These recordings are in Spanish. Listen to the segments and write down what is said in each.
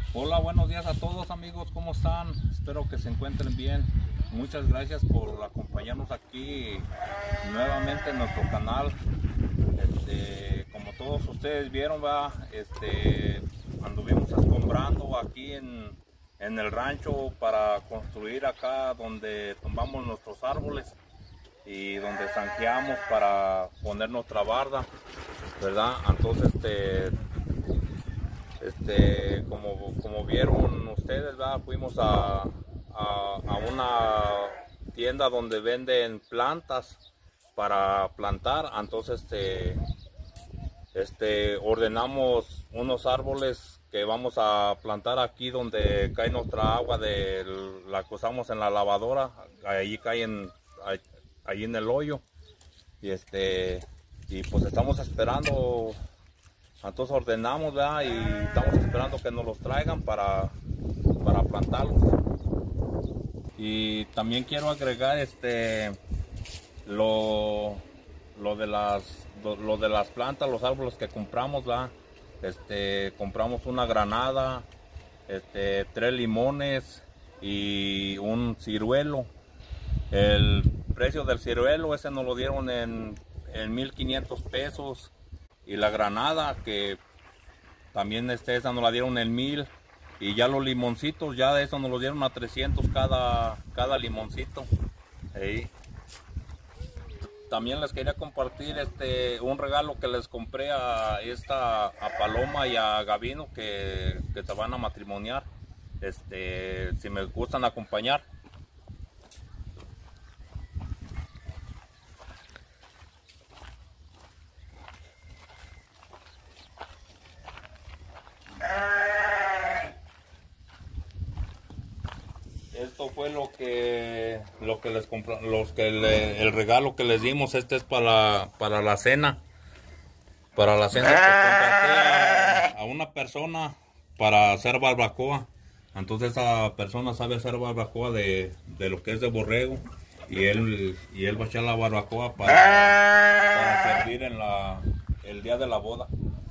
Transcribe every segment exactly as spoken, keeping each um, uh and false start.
Hola, buenos días a todos amigos, ¿cómo están? Espero que se encuentren bien. Muchas gracias por acompañarnos aquí nuevamente en nuestro canal. Este, como todos ustedes vieron, ¿verdad? Este, anduvimos escombrando aquí en, en el rancho para construir acá donde tumbamos nuestros árboles y donde zanjeamos para poner nuestra barda, ¿verdad? Entonces, este... Este, como, como vieron ustedes, ¿verdad? Fuimos a, a, a una tienda donde venden plantas para plantar. Entonces este, este, ordenamos unos árboles que vamos a plantar aquí donde cae nuestra agua de la que usamos en la lavadora. Allí cae en, allí en el hoyo y, este, y pues estamos esperando. Entonces ordenamos, ¿verdad? Y estamos esperando que nos los traigan para, para plantarlos. Y también quiero agregar este lo, lo, de las, lo, lo de las plantas, los árboles que compramos, ¿verdad? Este, compramos una granada, este, tres limones y un ciruelo. El precio del ciruelo ese nos lo dieron en, en mil quinientos pesos. Y la granada, que también este, esa nos la dieron en mil. Y ya los limoncitos, ya de eso nos los dieron a trescientos cada, cada limoncito. Ahí. También les quería compartir este, un regalo que les compré a, esta, a Paloma y a Gavino que, que se van a matrimoniar. Este, si me gustan acompañar. Esto fue lo que lo que les compró, los que le, el regalo que les dimos. Este es para para la cena, para la cena que contraté a, a una persona para hacer barbacoa. Entonces esa persona sabe hacer barbacoa de, de lo que es de borrego y él y él va a echar la barbacoa para, para servir en la el día de la boda.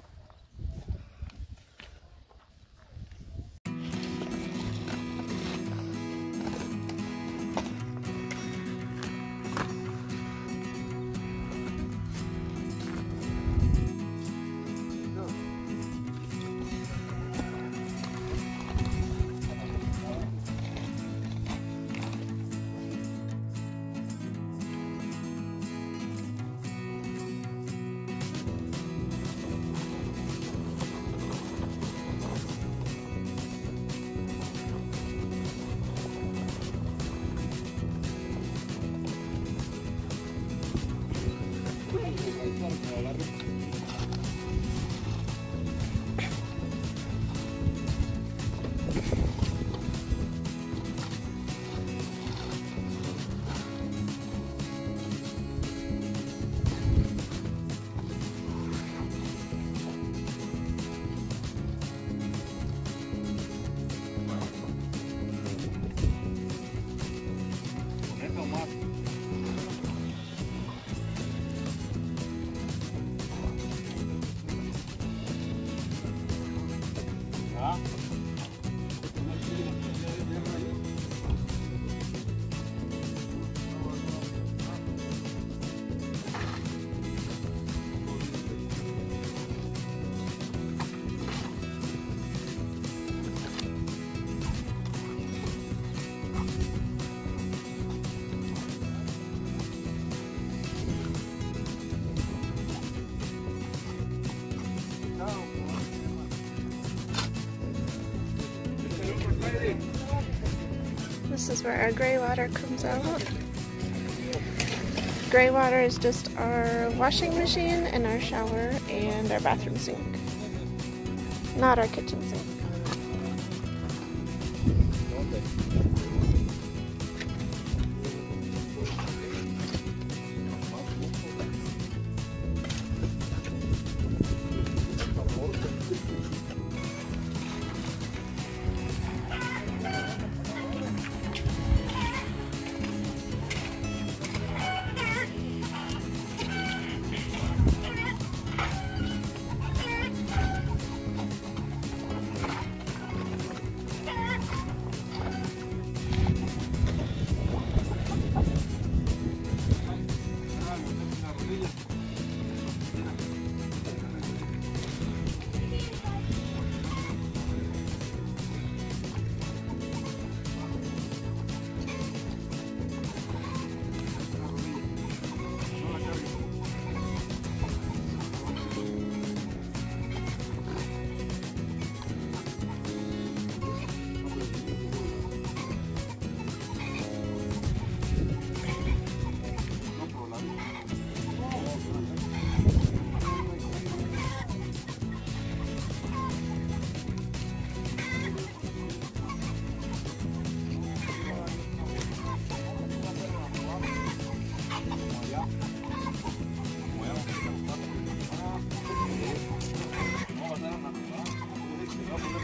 This is where our gray water comes out. Gray water is just our washing machine and our shower and our bathroom sink, not our kitchen sink.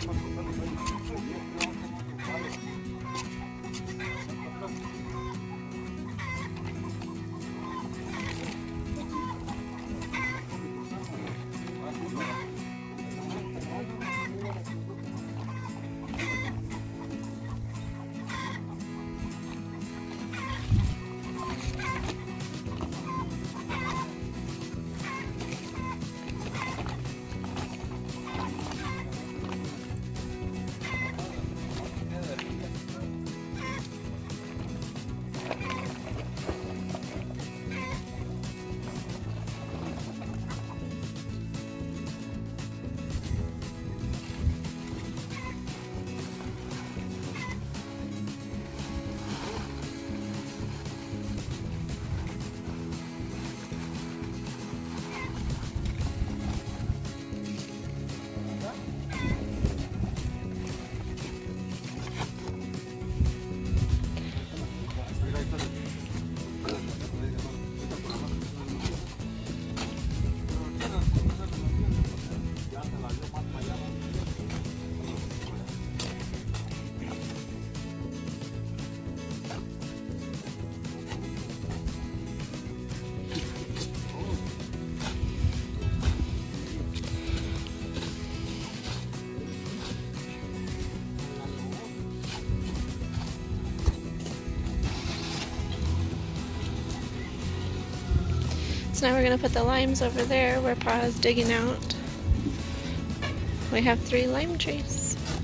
So now we're going to put the limes over there where Pa is digging out. We have three lime trees.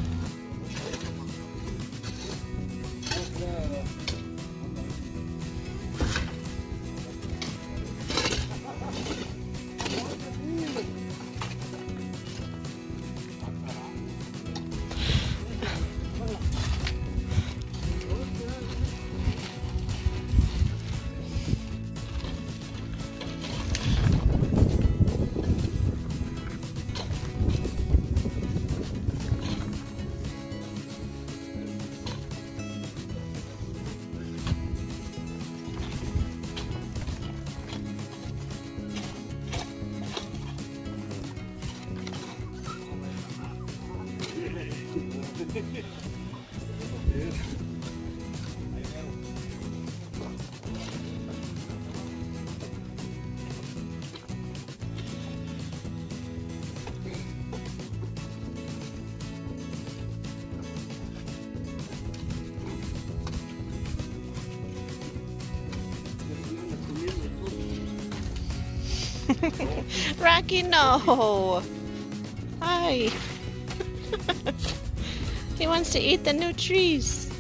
Rocky, no! Hi! He wants to eat the new trees.